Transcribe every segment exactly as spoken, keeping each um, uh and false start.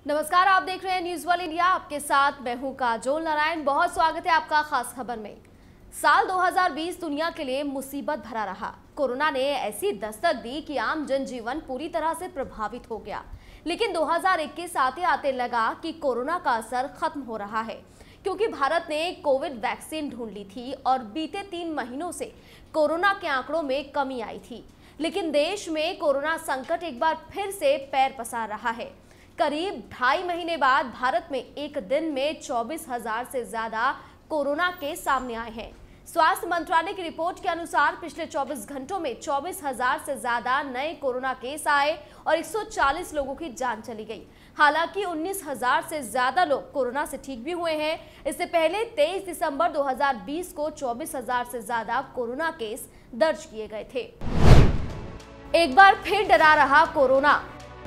नमस्कार, आप देख रहे हैं न्यूज वन इंडिया। आपके साथ मैं हूं काजोल नारायण। बहुत स्वागत है आपका खास खबर में। साल दो हज़ार बीस दुनिया के लिए मुसीबत भरा रहा। कोरोना ने ऐसी दस्तक दी कि आम जनजीवन पूरी तरह से प्रभावित हो गया। लेकिन दो हज़ार इक्कीस आते आते लगा कि कोरोना का असर खत्म हो रहा है, क्योंकि भारत ने कोविड वैक्सीन ढूंढ ली थी और बीते तीन महीनों से कोरोना के आंकड़ों में कमी आई थी। लेकिन देश में कोरोना संकट एक बार फिर से पैर पसार रहा है। करीब ढाई महीने बाद भारत में एक दिन में चौबीस हजार से ज्यादा कोरोना केस सामने आए हैं। स्वास्थ्य मंत्रालय की रिपोर्ट के अनुसार पिछले चौबीस घंटों में चौबीस हजार से ज्यादा नए कोरोना केस आए और एक सौ चालीस लोगों की जान चली गई। हालांकि उन्नीस हजार से ज्यादा लोग कोरोना से ठीक भी हुए हैं। इससे पहले तेईस दिसंबर दो हज़ार बीस को चौबीस हजार से ज्यादा कोरोना केस दर्ज किए गए थे। एक बार फिर डरा रहा कोरोना।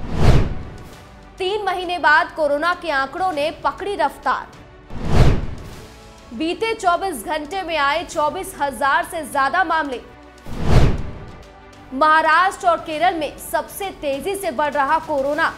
तीन महीने बाद कोरोना के आंकड़ों ने पकड़ी रफ्तार। बीते चौबीस घंटे में आए चौबीस हजार से ज्यादा मामले। महाराष्ट्र और केरल में सबसे तेजी से बढ़ रहा कोरोना।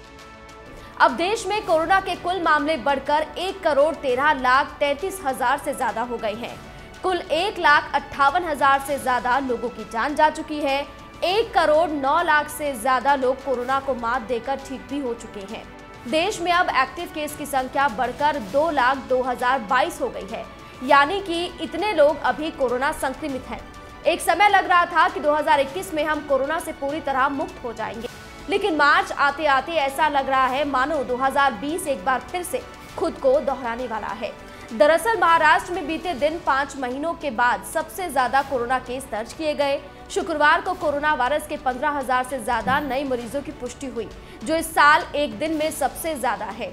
अब देश में कोरोना के कुल मामले बढ़कर एक करोड़ तेरह लाख तैंतीस हजार से ज्यादा हो गए हैं। कुल एक लाख अट्ठावन हजार से ज्यादा लोगों की जान जा चुकी है। एक करोड़ नौ लाख से ज्यादा लोग कोरोना को मात देकर ठीक भी हो चुके हैं। देश में अब एक्टिव केस की संख्या बढ़कर दो लाख दो हजार बाईस हो गई है, यानी कि इतने लोग अभी कोरोना संक्रमित हैं। एक समय लग रहा था कि दो हज़ार इक्कीस में हम कोरोना से पूरी तरह मुक्त हो जाएंगे, लेकिन मार्च आते आते ऐसा लग रहा है मानो दो हज़ार बीस एक बार फिर से खुद को दोहराने वाला है। दरअसल महाराष्ट्र में बीते दिन पाँच महीनों के बाद सबसे ज्यादा कोरोना केस दर्ज किए गए। शुक्रवार को कोरोना वायरस के पंद्रह हजार से ज्यादा नए मरीजों की पुष्टि हुई, जो इस साल एक दिन में सबसे ज्यादा है।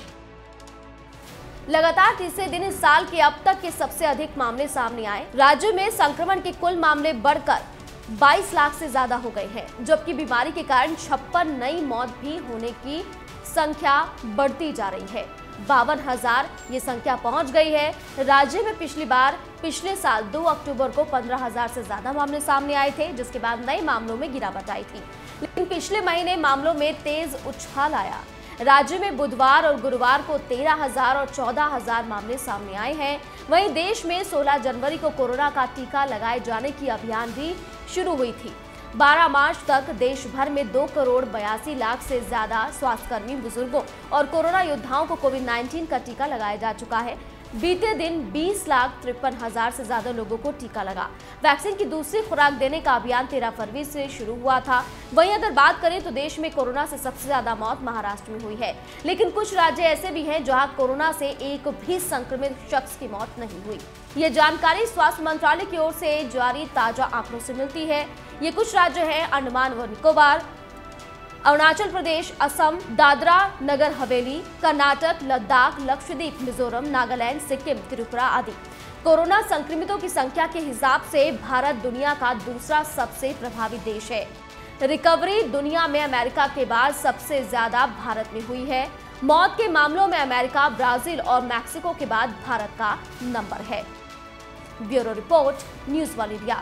लगातार तीसरे दिन इस साल के अब तक के सबसे अधिक मामले सामने आए। राज्य में संक्रमण के कुल मामले बढ़कर बाईस लाख से ज्यादा हो गए हैं, जबकि बीमारी के कारण छप्पन नई मौत भी होने की संख्या बढ़ती जा रही है। बावन हजार ये संख्या पहुंच गई है। राज्य में पिछली बार पिछले साल दो अक्टूबर को पंद्रह हजार से ज्यादा मामले सामने आए थे, जिसके बाद नए मामलों में गिरावट आई थी। लेकिन पिछले महीने मामलों में तेज उछाल आया। राज्य में बुधवार और गुरुवार को तेरह हजार और चौदह हजार मामले सामने आए हैं। वहीं देश में सोलह जनवरी को कोरोना का टीका लगाए जाने की अभियान भी शुरू हुई थी। बारह मार्च तक देश भर में दो करोड़ बयासी लाख से ज्यादा स्वास्थ्यकर्मी, बुजुर्गों और कोरोना योद्धाओं को कोविड उन्नीस का टीका लगाया जा चुका है। बीते दिन बीस लाख तिरपन हजार से ज्यादा लोगों को टीका लगा। वैक्सीन की दूसरी खुराक देने का अभियान तेरह फरवरी से शुरू हुआ था। वहीं अगर बात करें तो देश में कोरोना से सबसे ज्यादा मौत महाराष्ट्र में हुई है, लेकिन कुछ राज्य ऐसे भी हैं जहां कोरोना से एक भी संक्रमित शख्स की मौत नहीं हुई। ये जानकारी स्वास्थ्य मंत्रालय की ओर से जारी ताजा आंकड़ों से मिलती है। ये कुछ राज्य हैं अंडमान व निकोबार, अरुणाचल प्रदेश, असम, दादरा नगर हवेली, कर्नाटक, लद्दाख, लक्षद्वीप, मिजोरम, नागालैंड, सिक्किम, त्रिपुरा आदि। कोरोना संक्रमितों की संख्या के हिसाब से भारत दुनिया का दूसरा सबसे प्रभावित देश है। रिकवरी दुनिया में अमेरिका के बाद सबसे ज्यादा भारत में हुई है। मौत के मामलों में अमेरिका, ब्राजील और मैक्सिको के बाद भारत का नंबर है। Bureau report, news one India.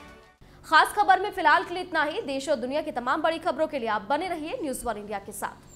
खास खबर में फिलहाल के लिए इतना ही। देश और दुनिया की तमाम बड़ी खबरों के लिए आप बने रहिए न्यूज वन इंडिया के साथ।